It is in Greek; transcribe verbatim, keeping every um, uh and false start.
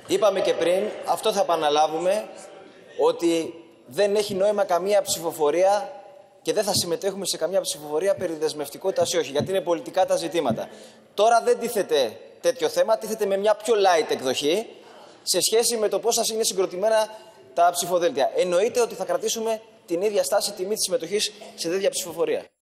Είπαμε και πριν, αυτό θα επαναλάβουμε, ότι δεν έχει νόημα καμία ψηφοφορία και δεν θα συμμετέχουμε σε καμία ψηφοφορία περί δεσμευτικότητας ή όχι, γιατί είναι πολιτικά τα ζητήματα. Τώρα δεν τίθεται τέτοιο θέμα, τίθεται με μια πιο light εκδοχή σε σχέση με το πώς σας είναι συγκροτημένα τα ψηφοδέλτια. Εννοείται ότι θα κρατήσουμε την ίδια στάση τιμή της συμμετοχής σε τέτοια ψηφοφορία.